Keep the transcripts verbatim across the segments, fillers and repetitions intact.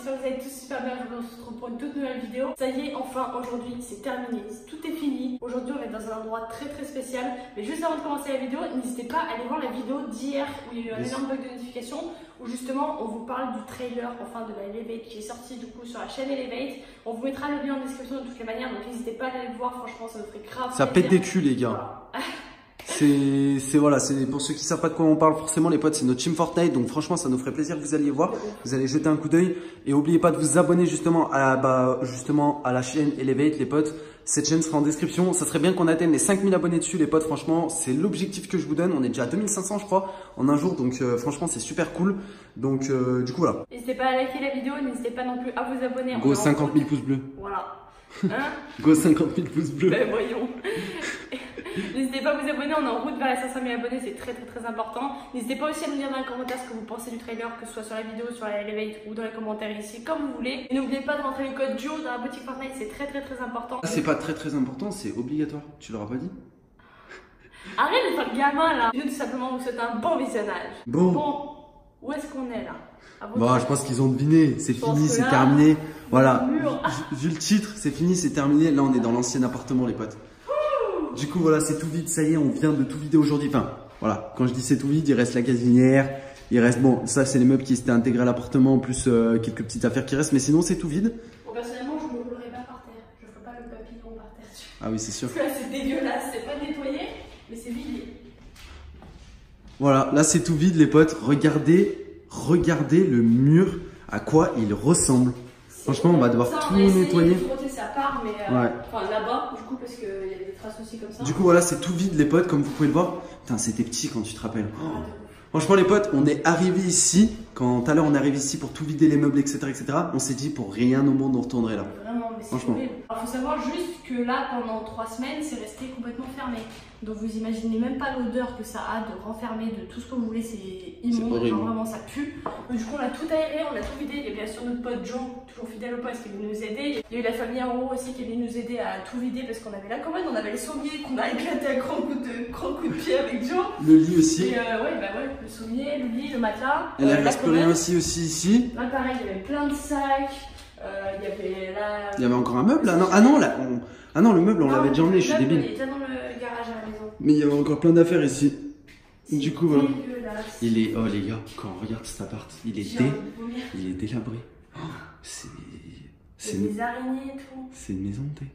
j'espère que vous allez tous super bien. Je vous retrouve pour une toute nouvelle vidéo. Ça y est, enfin aujourd'hui c'est terminé, tout est fini. Aujourd'hui on est dans un endroit très très spécial. Mais juste avant de commencer la vidéo, n'hésitez pas à aller voir la vidéo d'hier où il y a eu un yes. énorme bug de notification où justement on vous parle du trailer, enfin de la Elevate qui est sorti du coup sur la chaîne Elevate. On vous mettra le lien en description de toutes les manières, donc n'hésitez pas à aller le voir, franchement ça nous ferait grave ça plaisir. pète des culs les gars. Voilà. C'est, c'est voilà, c'est pour ceux qui savent pas de quoi on parle forcément les potes, c'est notre team Fortnite, donc franchement ça nous ferait plaisir que vous alliez voir, vous allez jeter un coup d'œil et n'oubliez pas de vous abonner justement à la, bah, justement à la chaîne Elevate les potes. Cette chaîne sera en description, ça serait bien qu'on atteigne les cinq mille abonnés dessus les potes, franchement c'est l'objectif que je vous donne, on est déjà à deux mille cinq cents je crois en un jour, donc euh, franchement c'est super cool, donc euh, du coup voilà. N'hésitez pas à liker la vidéo, n'hésitez pas non plus à vous abonner. Go cinquante mille pouces bleus. Voilà. Hein? Go cinquante mille pouces bleus. Ben voyons. N'hésitez pas à vous abonner, on est en route vers les cinq cent mille abonnés, c'est très très très important. N'hésitez pas aussi à nous dire dans les commentaires ce que vous pensez du trailer, que ce soit sur la vidéo, sur la Elevate ou dans les commentaires ici, comme vous voulez. Et n'oubliez pas de rentrer le code Joe dans la boutique Fortnite, c'est très très très important. C'est pas très très important, c'est obligatoire, tu l'auras pas dit? Arrête de faire le gamin là. Je veux tout simplement vous souhaiter un bon visionnage. Bon. Bon, où est-ce qu'on est là? Bon, je pense qu'ils ont deviné, c'est fini, c'est terminé. Voilà, vu le titre, c'est fini, c'est terminé. Là, on est dans l'ancien appartement, les potes. Du coup, voilà, c'est tout vide, ça y est, on vient de tout vider aujourd'hui. Enfin, voilà, quand je dis c'est tout vide, il reste la gazinière, il reste, bon, ça, c'est les meubles qui s'étaient intégrés à l'appartement, en plus euh, quelques petites affaires qui restent, mais sinon, c'est tout vide. Bon, personnellement, je ne me roulerai pas par terre, je ne ferai pas le papillon par terre. Ah oui, c'est sûr. Parce que là, c'est dégueulasse, c'est pas nettoyé, mais c'est vide. Voilà, là, c'est tout vide, les potes. Regardez, regardez le mur, à quoi il ressemble. Franchement, on va devoir ça, tout on nettoyer. Frotter sa part, mais euh, ouais. Enfin, là-bas, du coup, parce qu'il y a des traces aussi comme ça. Du coup, voilà, c'est tout vide, les potes, comme vous pouvez le voir. Putain, c'était petit quand tu te rappelles. Oh. Franchement, les potes, on est arrivé ici. Quand tout à l'heure, on est arrivé ici pour tout vider les meubles, et cetera, et cetera. On s'est dit, pour rien au monde, on retournerait là. Vraiment, mais c'est horrible. Alors, faut savoir juste que là, pendant trois semaines, c'est resté complètement fermé. Donc, vous imaginez même pas l'odeur que ça a de renfermer, de tout ce que vous voulez. C'est immonde. Genre, vraiment, ça pue. Donc, du coup, on a tout aéré, on a tout vidé. Il y a bien sûr notre pote Joe, toujours fidèle au poste, qui est venu nous aider. Il y a eu la famille en haut aussi qui est venue nous aider à tout vider parce qu'on avait la commode, on avait le sommier qu'on a éclaté à grands coups de, grands coups de pied avec Joe. Le lit aussi. Et euh, ouais, bah ouais, le sommier, le lit, le matelas. Elle euh, a respiré aussi, aussi ici. Là, pareil, il y avait plein de sacs. Euh, il y avait là. Il y avait encore un meuble là? Non, ah non, là, on... ah non, le meuble, on l'avait déjà emmené, je suis débile. Il était dans le garage à la maison. Mais il y avait encore plein d'affaires ici. Du coup, voilà. Dégueulasse. Il est. Oh les gars, quand on regarde cet appart, il est dé. Il est délabré. Oh, c'est. C'est des araignées et tout. C'est une maison de thé.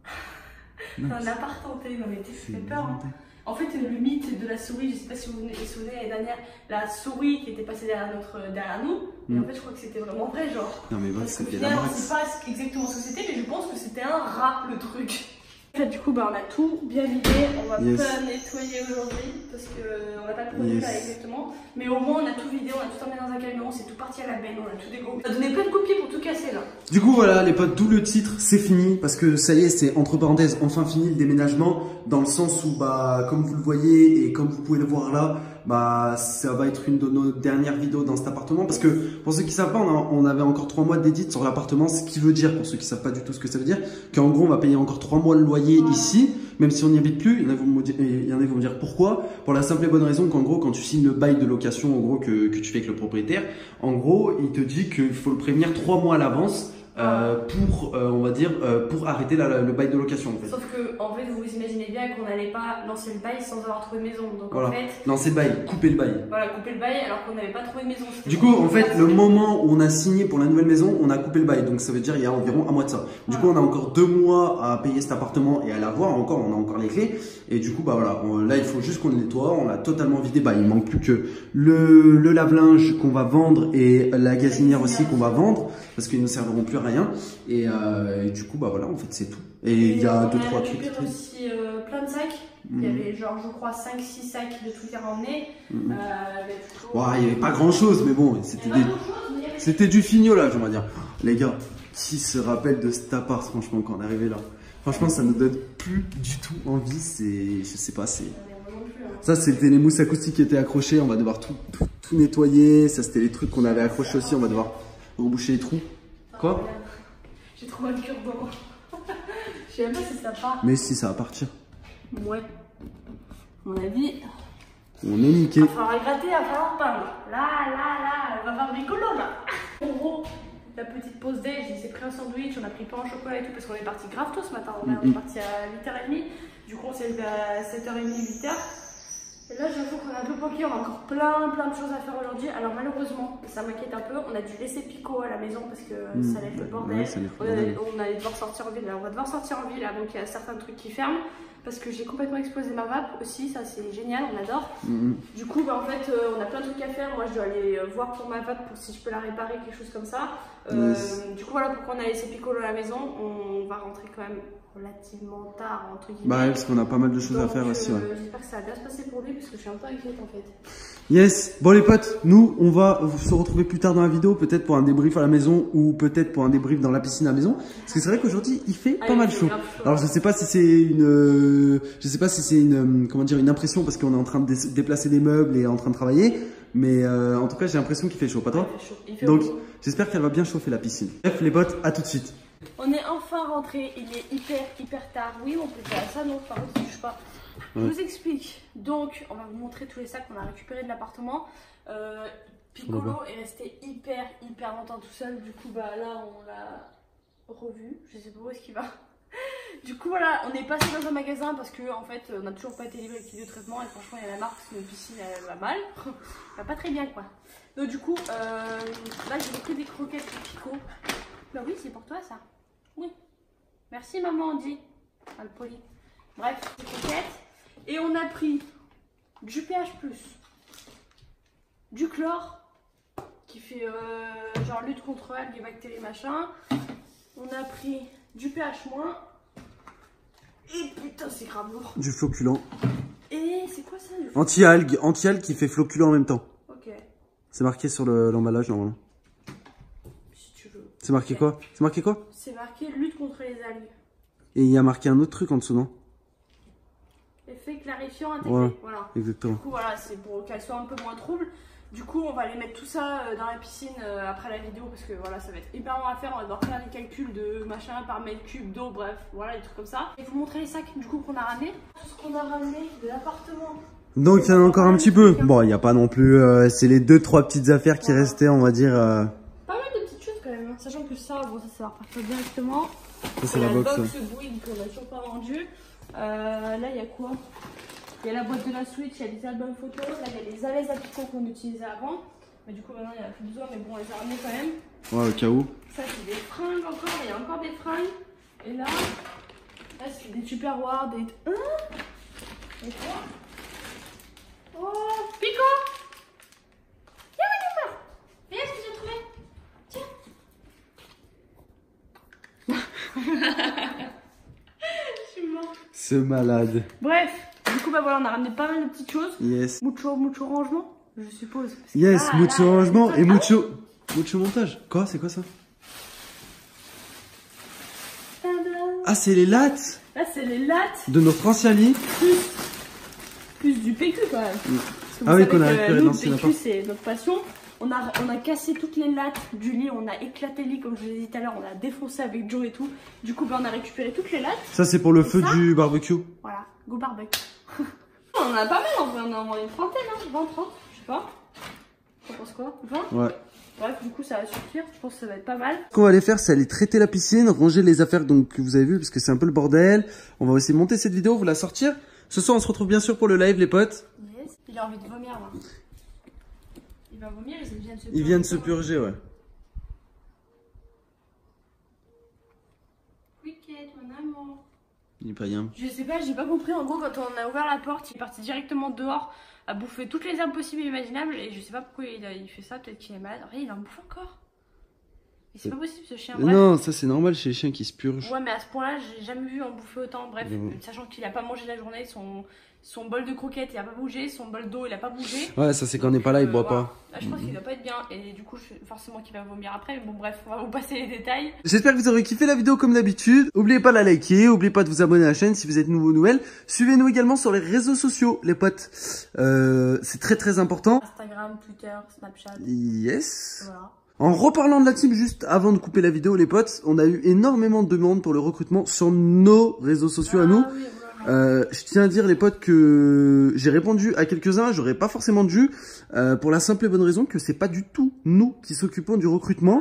C'est un appart hanté, non mais t'es fait peur. Hein. En fait, le mythe de la souris, je sais pas si vous vous souvenez l'année dernière, la souris qui était passée derrière, notre, derrière nous, mais mm. en fait, je crois que c'était vraiment vrai, genre. Non, mais ouais, c'était la marque. Je sais pas exactement ce que c'était, mais je pense que c'était un rat, le truc. En fait, du coup, bah, on a tout bien vidé, on va yes. pas nettoyer aujourd'hui, parce qu'on n'a pas le produit yes. là exactement, mais au moins on a tout vidé, on a tout emmené dans un camion, c'est tout parti à la benne, on a tout dégommé. On a donné plein de copies pour tout casser là. Du coup, voilà, les potes, d'où le titre, c'est fini, parce que ça y est, c'est entre parenthèses, enfin fini le déménagement, dans le sens où, bah, comme vous le voyez et comme vous pouvez le voir là, bah, ça va être une de nos dernières vidéos dans cet appartement, parce que pour ceux qui savent pas, on, a, on avait encore trois mois d'édit sur l'appartement, ce qui veut dire, pour ceux qui savent pas du tout ce que ça veut dire, qu'en gros, on va payer encore trois mois le loyer ouais. ici, même si on n'y habite plus. Il y en a vont me dire, il y en a vont me dire pourquoi. Pour la simple et bonne raison qu'en gros, quand tu signes le bail de location, en gros, que, que tu fais avec le propriétaire, en gros, il te dit qu'il faut le prévenir trois mois à l'avance. Euh, pour euh, on va dire euh, pour arrêter la, la, le bail de location en fait. Sauf que en fait vous vous imaginez bien qu'on n'allait pas lancer le bail sans avoir trouvé de maison, donc voilà. en fait lancer le bail, couper le bail. Voilà, couper le bail alors qu'on n'avait pas trouvé de maison. Du coup en fait le moment où on a signé pour la nouvelle maison, on a coupé le bail, donc ça veut dire il y a environ un mois de ça. Du voilà. coup on a encore deux mois à payer cet appartement et à l'avoir encore, on a encore les clés et du coup bah voilà, on, là il faut juste qu'on le nettoie, on l'a totalement vidé, bah il manque plus que le, le lave-linge qu'on va vendre et la gazinière aussi qu'on va vendre parce qu'ils ne serviront plus à rien. Et, euh, et du coup, bah voilà, en fait, c'est tout. Et il y a deux, trois trucs. Il y a aussi euh, plein de sacs. Mmh. Il y avait, genre, je crois, cinq six sacs de trucs à ramener. Mmh. Euh, il ouais, n'y avait pas grand chose, mais bon, c'était des... c'était du fignol, là, je vais dire. Les gars, qui se rappelle de cet appart, franchement, quand on est arrivé là? Franchement, ça nous donne plus du tout envie. C'est, je sais pas, c'est. Ça, c'était les mousses acoustiques qui étaient accrochées. On va devoir tout, tout, tout nettoyer. Ça, c'était les trucs qu'on avait accrochés aussi. On va devoir reboucher les trous. Quoi? J'ai trop mal cure dedans. Je sais même pas si ça part. Mais si, ça va partir. Ouais. On a dit. On est niqué. Il va falloir gratter, il va falloir peindre. Là, là, là, elle va faire bricolo là. En gros, la petite pause déj, il s'est pris un sandwich, on a pris pain au chocolat et tout parce qu'on est parti grave tôt ce matin. On est parti à huit heures trente, du coup on s'est levé à sept heures trente, huit heures. Et là j'avoue qu'on est un peu bloqué, on a encore plein plein de choses à faire aujourd'hui. Alors malheureusement, ça m'inquiète un peu, on a dû laisser Pico à la maison parce que mmh. ça allait être le bordel. Ouais, on, allait, on allait devoir sortir en ville, là on va devoir sortir en ville là, donc il y a certains trucs qui ferment. Parce que j'ai complètement explosé ma vape aussi, ça c'est génial, on adore. Mmh. Du coup, bah, en fait, euh, on a plein de trucs à faire. Moi, je dois aller euh, voir pour ma vape pour si je peux la réparer, quelque chose comme ça. Euh, yes. Du coup, voilà, pourquoi on a laissé Piccolo à la maison. On va rentrer quand même relativement tard, entre guillemets. Bah ouais, parce qu'on a pas mal de choses Donc, à faire euh, aussi. Ouais. J'espère que ça va bien se passer pour lui, parce que je suis un peu inquiète en fait. Yes, bon les potes, nous on va se retrouver plus tard dans la vidéo, peut-être pour un débrief à la maison ou peut-être pour un débrief dans la piscine à la maison, parce que c'est vrai qu'aujourd'hui il fait ah, pas mal chaud. chaud. Alors je sais pas si c'est une, euh, je sais pas si c'est une, euh, comment dire, une impression parce qu'on est en train de dé déplacer des meubles et en train de travailler, mais euh, en tout cas j'ai l'impression qu'il fait chaud, pas toi? Il fait chaud. Il fait Donc j'espère qu'elle va bien chauffer la piscine. Bref les potes, à tout de suite. On est enfin rentré, il est hyper hyper tard. Oui, on peut faire ça, non, par contre, je sais pas. Je ouais. vous explique. Donc, on va vous montrer tous les sacs qu'on a récupérés de l'appartement. Euh, Piccolo est resté hyper hyper longtemps tout seul. Du coup, bah là, on l'a revu. Je sais pas où est-ce qu'il va. Du coup, voilà, on est passé dans un magasin parce que en fait, on n'a toujours pas été livré le kit de traitement. Et franchement, il y a la marque, parce que notre piscine, elle va mal. Elle va pas très bien, quoi. Donc, du coup, euh, là, j'ai pris des croquettes pour Pico. Bah oui, c'est pour toi, ça. Oui. Merci, maman, on dit. Ah, le poli. Bref, des croquettes. Et on a pris du pH plus, du chlore, qui fait euh, genre lutte contre algues et bactéries machin. On a pris du pH moins. Et putain, c'est grave lourd. Du floculant. Et c'est quoi ça? Anti-algues, anti-algues qui fait floculant en même temps. Ok. C'est marqué sur l'emballage le, normalement. Si tu veux. C'est marqué okay. quoi? C'est marqué quoi? C'est marqué lutte contre les algues. Et il y a marqué un autre truc en dessous, non? Effet clarifiant intégré, ouais, voilà. Exactement. Du coup, voilà, c'est pour qu'elle soit un peu moins trouble. Du coup, on va aller mettre tout ça dans la piscine après la vidéo parce que voilà, ça va être hyper long à faire. On va devoir faire des calculs de machin par mètre cube d'eau, bref, voilà, des trucs comme ça. Et vous montrer les sacs du coup qu'on a ramenés. Tout ce qu'on a ramené de l'appartement. Donc, il y en a encore un petit peu. Bon, il n'y a pas non plus. Euh, c'est les deux, trois petites affaires qui voilà. restaient, on va dire. Euh... Pas mal de petites choses quand même, hein. Sachant que ça, bon, ça, ça va repartir directement. Ça, c'est la, la box. box Bouygues qu'on n'a toujours pas vendue. Euh, là, il y a quoi? Il y a la boîte de la Switch, il y a des albums photos, là il y a les alaises à Pico qu'on utilisait avant. Mais du coup maintenant il n'y en a plus besoin, mais bon on les a ramenés quand même. Ouais, au cas où. Ça c'est des fringues encore, il y a encore des fringues. Et là, là c'est des tupperwares, des... Hein? Et quoi? Oh, Pico! Viens, viens, viens! Viens, ce que j'ai trouvé. Tiens! Je suis morte. Ce malade. Bref. Du coup, bah voilà, on a ramené pas mal de petites choses. Yes. Mucho, mucho rangement, je suppose. Yes, ah, mucho là, rangement là, et mucho, ah, mucho montage. Quoi? C'est quoi ça? Ah, c'est les lattes. Là, c'est les lattes. De notre ancien lit. Plus, plus du P Q quand même. Mm. Ah oui, qu'on a récupéré dans ce P Q, c'est notre passion. On a, on a cassé toutes les lattes du lit, on a éclaté le lit comme je vous l'ai dit tout à l'heure, on a défoncé avec Joe et tout. Du coup, bah, on a récupéré toutes les lattes. Ça, c'est pour le et feu ça, du barbecue. Voilà, go barbecue. On en a pas mal en vrai, on en a une trentaine, hein, vingt, trente, je sais pas. T'en penses quoi? vingt? Ouais. Bref, du coup, ça va suffire, je pense que ça va être pas mal. Ce qu'on va aller faire, c'est aller traiter la piscine, ranger les affaires donc, que vous avez vu, parce que c'est un peu le bordel. On va aussi monter cette vidéo, vous la sortir. Ce soir, on se retrouve bien sûr pour le live, les potes. Yes. Il a envie de vomir, là. Il va vomir, il vient de se purger. Il vient de se purger, ouais. Cricket, mon amour. Il est pas bien. Je sais pas, j'ai pas compris. En gros, quand on a ouvert la porte, il est parti directement dehors à bouffer toutes les herbes possibles et imaginables. Et je sais pas pourquoi il, a, il fait ça. Peut-être qu'il est malade. Regarde, il en bouffe encore. Et c'est pas possible ce chien. Bref. Non, ça c'est normal chez les chiens qui se purgent. Ouais, mais à ce point-là, j'ai jamais vu en bouffer autant. Bref, non. Sachant qu'il a pas mangé la journée, son, son bol de croquettes il a pas bougé, son bol d'eau il a pas bougé. Ouais, ça c'est quand on n'est pas là, il boit euh, pas. Voilà. Là, je pense mmh. qu'il doit pas être bien. Et du coup, je, forcément qu'il va vomir après. Mais bon, bref, on va vous passer les détails. J'espère que vous aurez kiffé la vidéo comme d'habitude. N'oubliez pas de la liker, n'oubliez pas de vous abonner à la chaîne si vous êtes nouveau ou nouvelle. Suivez-nous également sur les réseaux sociaux, les potes. Euh, c'est très très important. Instagram, Twitter, Snapchat. Yes. Voilà. En reparlant de la team, juste avant de couper la vidéo, les potes, on a eu énormément de demandes pour le recrutement sur nos réseaux sociaux ah, à nous. Oui, euh, je tiens à dire, les potes, que j'ai répondu à quelques-uns, j'aurais pas forcément dû, euh, pour la simple et bonne raison que c'est pas du tout nous qui s'occupons du recrutement.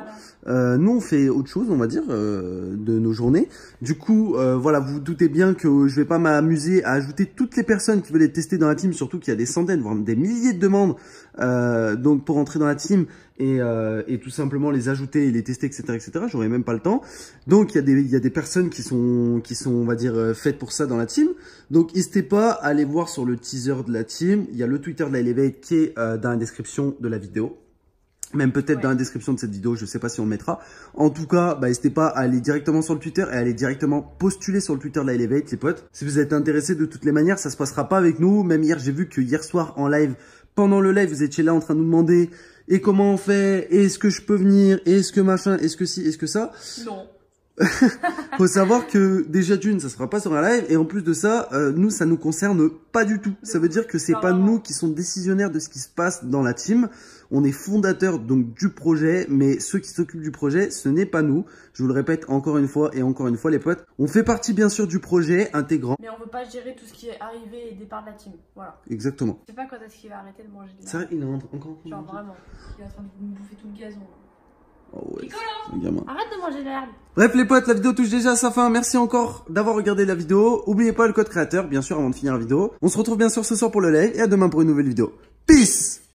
Euh, nous, on fait autre chose, on va dire, euh, de nos journées. Du coup, euh, voilà, vous vous doutez bien que je vais pas m'amuser à ajouter toutes les personnes qui veulent être testées dans la team, surtout qu'il y a des centaines, voire des milliers de demandes euh, donc pour entrer dans la team et, euh, et tout simplement les ajouter et les tester, et cetera, et cetera. J'aurais même pas le temps. Donc, il y a des, il y a des personnes qui sont, qui sont, on va dire, faites pour ça dans la team. Donc, n'hésitez pas à aller voir sur le teaser de la team. Il y a le Twitter de la Elevate qui est euh, dans la description de la vidéo. Même peut-être ouais. dans la description de cette vidéo, je sais pas si on le mettra. En tout cas, bah, n'hésitez pas à aller directement sur le Twitter et à aller directement postuler sur le Twitter de la Elevate, les potes. Si vous êtes intéressés de toutes les manières, ça se passera pas avec nous. Même hier, j'ai vu que hier soir en live, pendant le live, vous étiez là en train de nous demander et comment on fait, est-ce que je peux venir, est-ce que machin, est-ce que si, est-ce que ça. Non. Faut savoir que déjà d'une, ça sera pas sur un live et en plus de ça, euh, nous ça nous concerne pas du tout. Ça veut dire que c'est pas nous qui sont décisionnaires de ce qui se passe dans la team. On est fondateurs donc du projet, mais ceux qui s'occupent du projet, ce n'est pas nous. Je vous le répète encore une fois et encore une fois les potes. On fait partie bien sûr du projet intégrant. Mais on veut pas gérer tout ce qui est arrivé et départ de la team. Voilà. Exactement. Je sais pas quand est-ce qu'il va arrêter de manger de la... Ça, il est encore. Genre vraiment. Il est en train de me bouffer tout le gazon. Oh ouais, gamin. Arrête de manger l'herbe. Bref les potes, la vidéo touche déjà à sa fin. Merci encore d'avoir regardé la vidéo. N'oubliez pas le code créateur, bien sûr, avant de finir la vidéo. On se retrouve bien sûr ce soir pour le live et à demain pour une nouvelle vidéo. Peace!